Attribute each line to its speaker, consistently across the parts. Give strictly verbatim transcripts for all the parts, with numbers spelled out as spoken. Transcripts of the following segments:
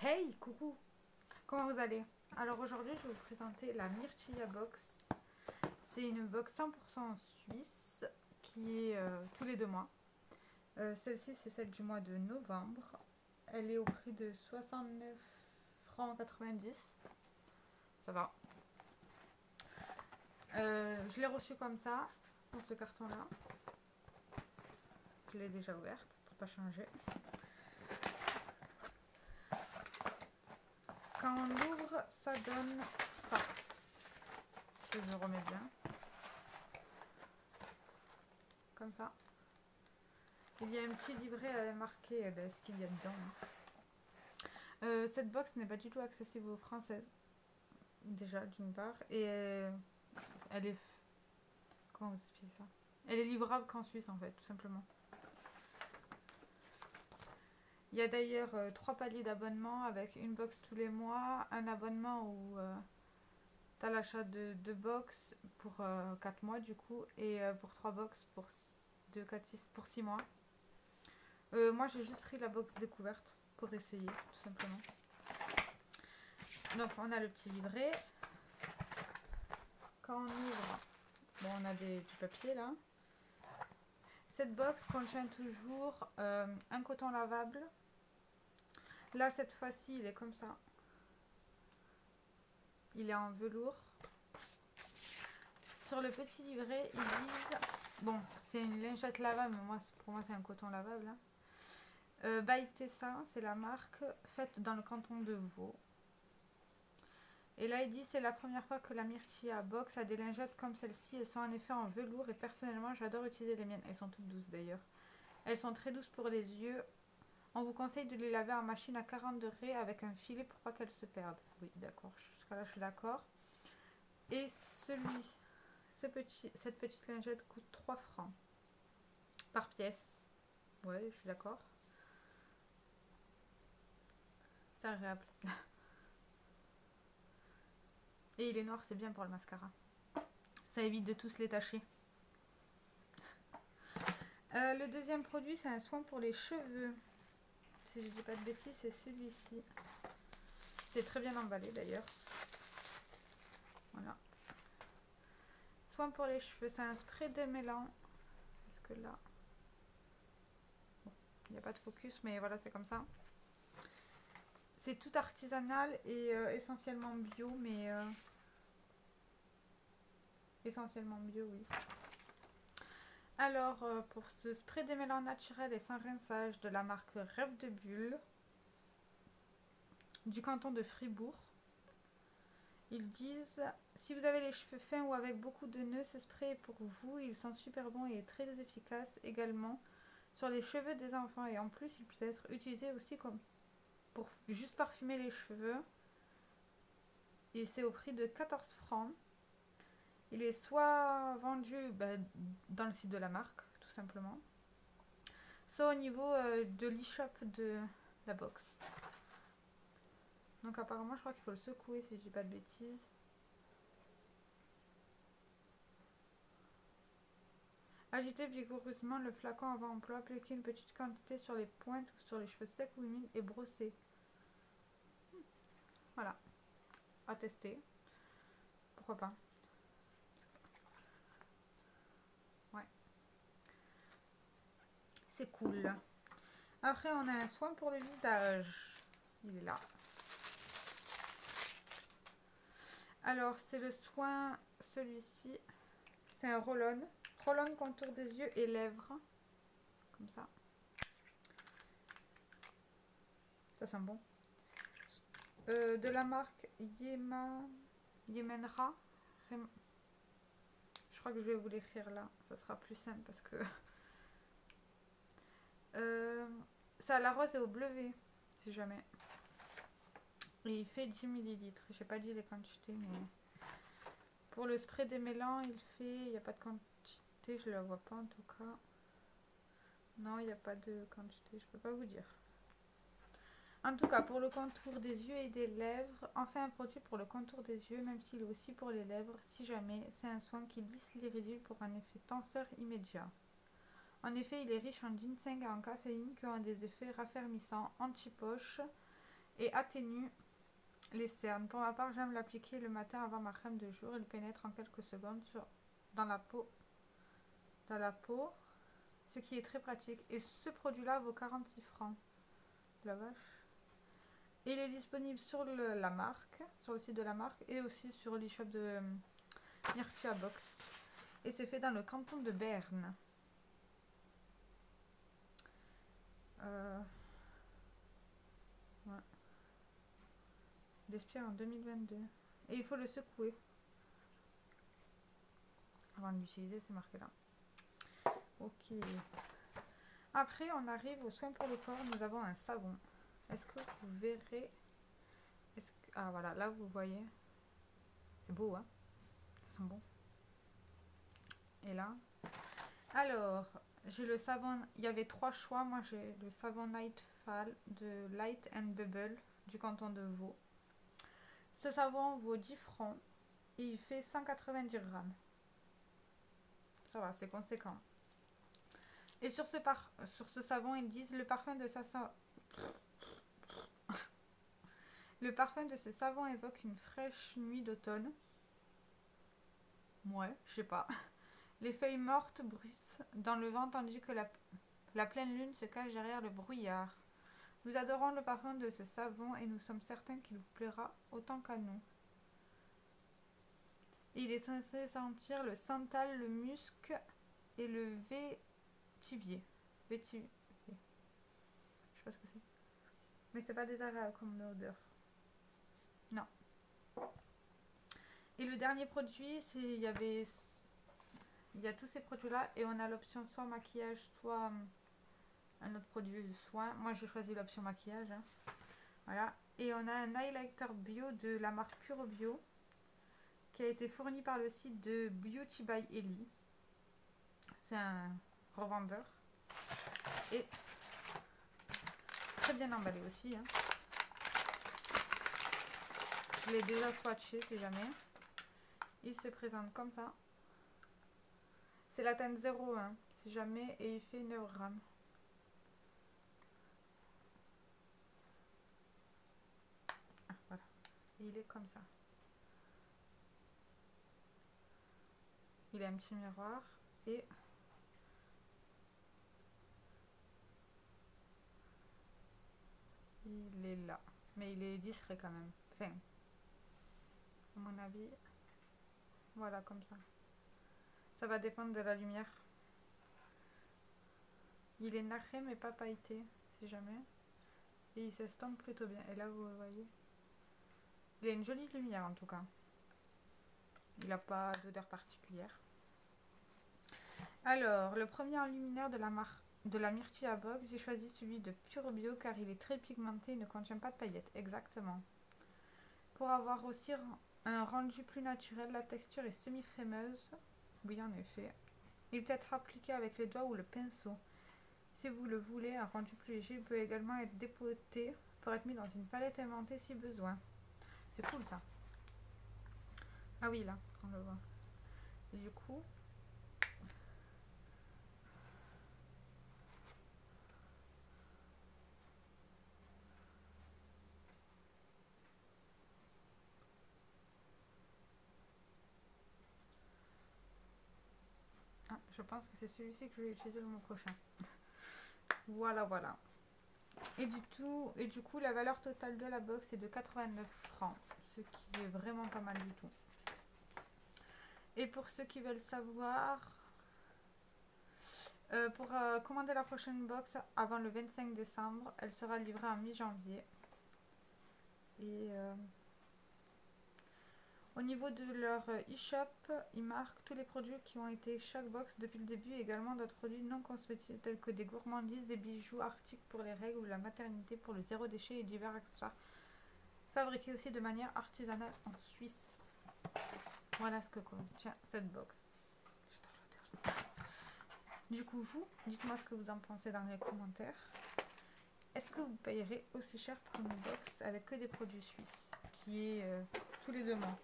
Speaker 1: Hey, coucou! Comment vous allez? Alors aujourd'hui, je vais vous présenter la Myrtilla Box. C'est une box cent pour cent suisse qui est euh, tous les deux mois. Euh, Celle-ci, c'est celle du mois de novembre. Elle est au prix de soixante-neuf francs quatre-vingt-dix. Ça va. Euh, je l'ai reçue comme ça, dans ce carton-là. Je l'ai déjà ouverte pour pas changer. Quand on l'ouvre, ça donne ça. Je le remets bien. Comme ça. Il y a un petit livret marqué eh ben, ce qu'il y a dedans. Euh, cette box n'est pas du tout accessible aux françaises. Déjà, d'une part. Et elle est... Comment vous expliquer ça? Elle est livrable qu'en Suisse, en fait, tout simplement. Il y a d'ailleurs euh, trois paliers d'abonnement avec une box tous les mois, un abonnement où euh, tu as l'achat de deux box pour euh, quatre mois du coup, et euh, pour trois box pour deux, quatre, six, pour six mois. Euh, moi j'ai juste pris la box découverte pour essayer tout simplement. Donc on a le petit livret. Quand on ouvre, bon, on a des, du papier là. Cette box contient toujours euh, un coton lavable. Là, cette fois-ci, il est comme ça. Il est en velours. Sur le petit livret, ils disent... Bon, c'est une lingette lavable, mais moi, pour moi, c'est un coton lavable. Hein. Euh, By Tessa, c'est la marque, faite dans le canton de Vaud. Et là, il dit c'est la première fois que la Myrtilla Box a des lingettes comme celle-ci. Elles sont en effet en velours et personnellement, j'adore utiliser les miennes. Elles sont toutes douces d'ailleurs. Elles sont très douces pour les yeux. On vous conseille de les laver en machine à quarante degrés avec un filet pour pas qu'elles se perdent. Oui, d'accord. Jusqu'à là, je suis d'accord. Et celui, ce petit, cette petite lingette coûte trois francs par pièce. Ouais, je suis d'accord. C'est agréable. Et il est noir, c'est bien pour le mascara. Ça évite de tous les tacher. Euh, le deuxième produit, c'est un soin pour les cheveux. Si je dis pas de bêtises, c'est celui-ci. C'est très bien emballé d'ailleurs. Voilà. Soin pour les cheveux, c'est un spray démêlant. Est-ce que là... Bon, il n'y a pas de focus, mais voilà, c'est comme ça. C'est tout artisanal et euh, essentiellement bio, mais... Euh... Essentiellement bio, oui. Alors, euh, pour ce spray démêlant naturel et sans rinçage de la marque Rêve de Bulle, du canton de Fribourg, ils disent si vous avez les cheveux fins ou avec beaucoup de nœuds, ce spray est pour vous. Il sent super bon et est très efficace également sur les cheveux des enfants. Et en plus, il peut être utilisé aussi comme pour juste parfumer les cheveux. Et c'est au prix de quatorze francs. Il est soit vendu ben, dans le site de la marque, tout simplement, soit au niveau euh, de l'e-shop de la box. Donc apparemment, je crois qu'il faut le secouer si je dis pas de bêtises. Agitez vigoureusement le flacon avant emploi, appliquez une petite quantité sur les pointes ou sur les cheveux secs ou humides et brossez. Voilà, à tester. Pourquoi pas. Ouais. C'est cool. Après, on a un soin pour le visage. Il est là. Alors, c'est le soin, celui-ci. C'est un roll-on. Roll-on contour des yeux et lèvres. Comme ça. Ça sent bon. Euh, de la marque Yema, Yemenra. Je crois que je vais vous l'écrire là. Ça sera plus simple parce que... euh, c'est à la rose et au bleuet, si jamais. Et il fait dix millilitres. Je n'ai pas dit les quantités, mais... Pour le spray démêlant, il fait... Il n'y a pas de quantité, je ne la vois pas en tout cas. Non, il n'y a pas de quantité, je ne peux pas vous dire. En tout cas, pour le contour des yeux et des lèvres, enfin un produit pour le contour des yeux, même s'il est aussi pour les lèvres, si jamais, c'est un soin qui lisse les ridules pour un effet tenseur immédiat. En effet, il est riche en ginseng et en caféine qui ont des effets raffermissants, anti-poche et atténue les cernes. Pour ma part, j'aime l'appliquer le matin avant ma crème de jour. Il pénètre en quelques secondes sur, dans la peau, dans la peau, ce qui est très pratique. Et ce produit-là vaut quarante-six francs. La vache. Il est disponible sur le, la marque, sur le site de la marque et aussi sur l'e-shop de euh, Myrtia Box. Et c'est fait dans le canton de Berne. Euh, ouais. Il expire en deux mille vingt-deux. Et il faut le secouer. Avant de l'utiliser, c'est marqué là. Ok. Après, on arrive aux soins pour le corps. Nous avons un savon. Est-ce que vous verrez... Est-ce que... Ah voilà, là vous voyez. C'est beau, hein? Ça sent bon. Et là. Alors, j'ai le savon... Il y avait trois choix. Moi, j'ai le savon Nightfall de Light and Bubble du canton de Vaud. Ce savon vaut dix francs. Et il fait cent quatre-vingt-dix grammes. Ça va, c'est conséquent. Et sur ce, par... sur ce savon, ils disent le parfum de sa... Le parfum de ce savon évoque une fraîche nuit d'automne. Ouais, je sais pas. Les feuilles mortes bruissent dans le vent tandis que la, la pleine lune se cache derrière le brouillard. Nous adorons le parfum de ce savon et nous sommes certains qu'il vous plaira autant qu'à nous. Il est censé sentir le santal, le musc et le vétiver. Vétiver. Je sais pas ce que c'est. Mais c'est pas désagréable comme odeur. Non. Et le dernier produit, c'est il y avait il y a tous ces produits là et on a l'option soit maquillage, soit un autre produit de soin. Moi j'ai choisi l'option maquillage. Hein. Voilà. Et on a un highlighter bio de la marque Pure Bio qui a été fourni par le site de Beauty by Ellie. C'est un revendeur. Et très bien emballé aussi. Hein. Je l'ai déjà swatché si jamais. Il se présente comme ça. C'est la teinte zéro un si jamais et il fait neuf grammes. Ah, voilà. Et il est comme ça. Il a un petit miroir et il est là. Mais il est discret quand même. Enfin, à mon avis, voilà comme ça. Ça va dépendre de la lumière. Il est nacré mais pas pailleté, si jamais. Et il s'estompe plutôt bien. Et là, vous voyez, il a une jolie lumière en tout cas. Il n'a pas d'odeur particulière. Alors, le premier enlumineur de la marque de la Myrtia Box, j'ai choisi celui de Pure Bio car il est très pigmenté et ne contient pas de paillettes. Exactement. Pour avoir aussi un rendu plus naturel, la texture est semi-crémeuse. Oui, en effet. Il peut être appliqué avec les doigts ou le pinceau. Si vous le voulez, un rendu plus léger, il peut également être dépoté pour être mis dans une palette aimantée si besoin. C'est cool ça. Ah oui, là, on le voit. Et du coup... Ah, je pense que c'est celui-ci que je vais utiliser le mois prochain. Voilà, voilà. Et du, tout, et du coup, la valeur totale de la box est de quatre-vingt-neuf francs, ce qui est vraiment pas mal du tout. Et pour ceux qui veulent savoir, euh, pour euh, commander la prochaine box avant le vingt-cinq décembre, elle sera livrée en mi-janvier. Et euh, au niveau de leur e-shop, ils marquent tous les produits qui ont été chaque box depuis le début et également d'autres produits non cosmétiques tels que des gourmandises, des bijoux arctiques pour les règles ou la maternité pour le zéro déchet et divers accessoires fabriqués aussi de manière artisanale en Suisse. Voilà ce que contient cette box. Du coup, vous, dites-moi ce que vous en pensez dans les commentaires. Est-ce que vous payerez aussi cher pour une box avec que des produits suisses qui est euh, tous les deux mois?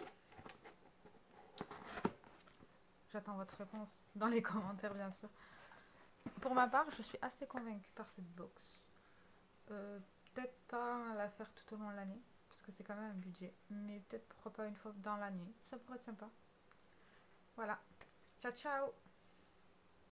Speaker 1: J'attends votre réponse dans les commentaires, bien sûr. Pour ma part, je suis assez convaincue par cette box. Euh, peut-être pas la faire tout au long de l'année, parce que c'est quand même un budget. Mais peut-être pourquoi pas une fois dans l'année. Ça pourrait être sympa. Voilà. Ciao, ciao!